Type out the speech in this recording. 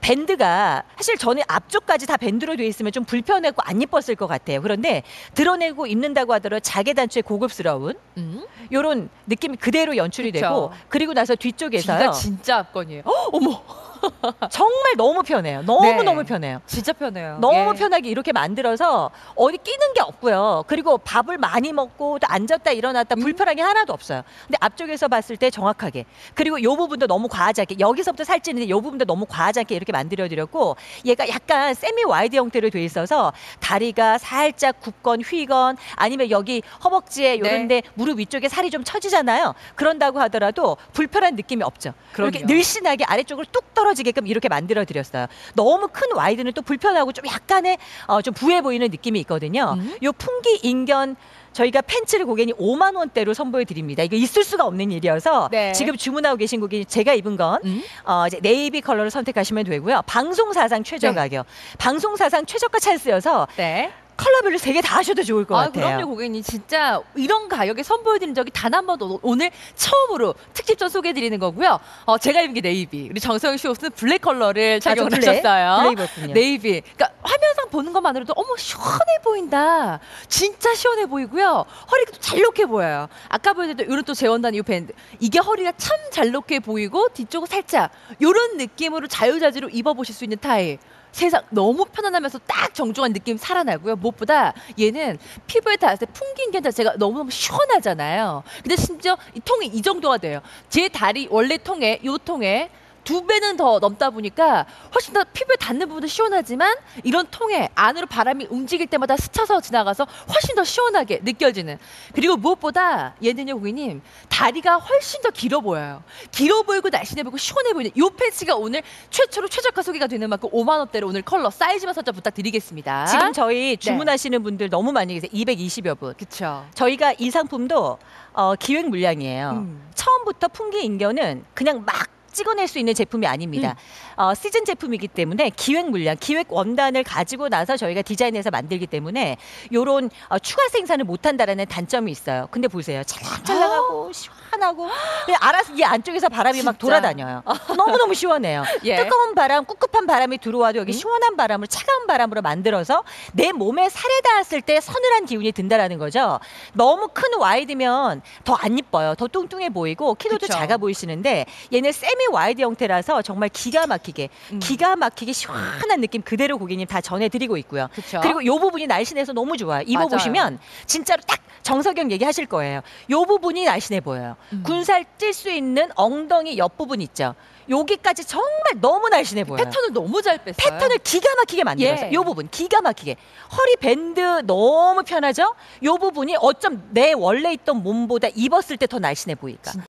밴드가 사실 저는 앞쪽까지 다 밴드로 되어 있으면 좀 불편하고 안 예뻤을 것 같아요. 그런데 드러내고 입는다고 하더라도 자개 단추의 고급스러운 요런 느낌이 그대로 연출이 그쵸. 되고 그리고 나서 뒤쪽에서요. 진짜 압권이에요. 어머. 정말 너무 편해요. 너무 편해요. 진짜 편해요. 너무 편하게 이렇게 만들어서 어디 끼는 게 없고요. 그리고 밥을 많이 먹고 또 앉았다 일어났다 불편한 게 하나도 없어요. 근데 앞쪽에서 봤을 때 정확하게 그리고 요 부분도 너무 과하지 않게 여기서부터 살찌는데 요 부분도 너무 과하지 않게 이렇게 만들어드렸고 얘가 약간 세미 와이드 형태로 돼 있어서 다리가 살짝 굽건 휘건 아니면 여기 허벅지에 요런데 무릎 위쪽에 살이 좀 처지잖아요. 그런다고 하더라도 불편한 느낌이 없죠. 이렇게 늘씬하게 아래쪽으로 뚝 떨어지게끔 이렇게 만들어 드렸어요. 너무 큰 와이드는 또 불편하고 좀 약간의 좀 부해 보이는 느낌이 있거든요. 요 풍기 인견 저희가 팬츠를 고객님 5만 원대로 선보여 드립니다. 이거 있을 수가 없는 일이어서 지금 주문하고 계신 고객님 제가 입은 건 이제 네이비 컬러를 선택하시면 되고요. 방송 사상 최저 가격, 방송 사상 최저가 찬스여서 컬러별로 3개 다 하셔도 좋을 것 같아요. 그럼요, 고객님. 진짜 이런 가격에 선보여드린 적이 단 한 번도 오늘 처음으로 특집전 소개해드리는 거고요. 제가 입은 게 네이비. 우리 정성영 씨 옷은 블랙 컬러를 착용을 하셨어요. 네이비. 그러니까 화면상 보는 것만으로도 어머 시원해 보인다. 진짜 시원해 보이고요. 허리가 또 잘 놓게 보여요. 아까 보여드렸던 이런 또 재원단 이 밴드. 이게 허리가 참 잘 놓게 보이고 뒤쪽은 살짝 이런 느낌으로 자유자재로 입어보실 수 있는 타입. 세상 너무 편안하면서 딱 정중한 느낌 살아나고요. 무엇보다 얘는 피부에 닿았을 때 풍긴 게 자체가 너무너무 시원하잖아요. 근데 심지어 이 통이 이 정도가 돼요. 제 다리 원래 통에 요 통에 2배는 더 넘다 보니까 훨씬 더 피부에 닿는 부분도 시원하지만 이런 통에 안으로 바람이 움직일 때마다 스쳐서 지나가서 훨씬 더 시원하게 느껴지는. 그리고 무엇보다 얘는요 고객님 다리가 훨씬 더 길어 보여요. 길어 보이고 날씬해 보이고 시원해 보이는 이 팬츠가 오늘 최초로 최저가 소개가 되는 만큼 5만 원대로 오늘 컬러 사이즈만 살짝 부탁드리겠습니다. 지금 저희 주문하시는 분들 너무 많이 계세요. 220여 분. 그렇죠. 저희가 이 상품도 기획 물량이에요. 처음부터 풍기 인견은 그냥 막 찍어낼 수 있는 제품이 아닙니다. 시즌 제품이기 때문에 기획 물량, 기획 원단을 가지고 나서 저희가 디자인해서 만들기 때문에 요런 추가 생산을 못한다라는 단점이 있어요. 근데 보세요. 찰랑찰랑하고 시원하고 그냥 알아서 이 안쪽에서 바람이 막 돌아다녀요. 너무너무 시원해요. 뜨거운 바람, 꿉꿉한 바람이 들어와도 여기 시원한 바람으로 차가운 바람으로 만들어서 내 몸에 살에 닿았을 때 서늘한 기운이 든다라는 거죠. 너무 큰 와이드면 더 안 이뻐요. 더 뚱뚱해 보이고 키도도 작아 보이시는데 얘는 세미 와이드 형태라서 정말 기가 막히게 시원한 느낌 그대로 고객님 다 전해드리고 있고요. 그리고 이 부분이 날씬해서 너무 좋아요. 입어보시면 진짜로 딱 정석영 얘기하실 거예요. 이 부분이 날씬해 보여요. 군살 찔 수 있는 엉덩이 옆부분 있죠. 여기까지 정말 너무 날씬해 보여요. 패턴을 너무 잘 뺐어요. 패턴을 기가 막히게 만들었어요. 이 부분 기가 막히게. 허리 밴드 너무 편하죠? 이 부분이 어쩜 내 원래 있던 몸보다 입었을 때 더 날씬해 보일까.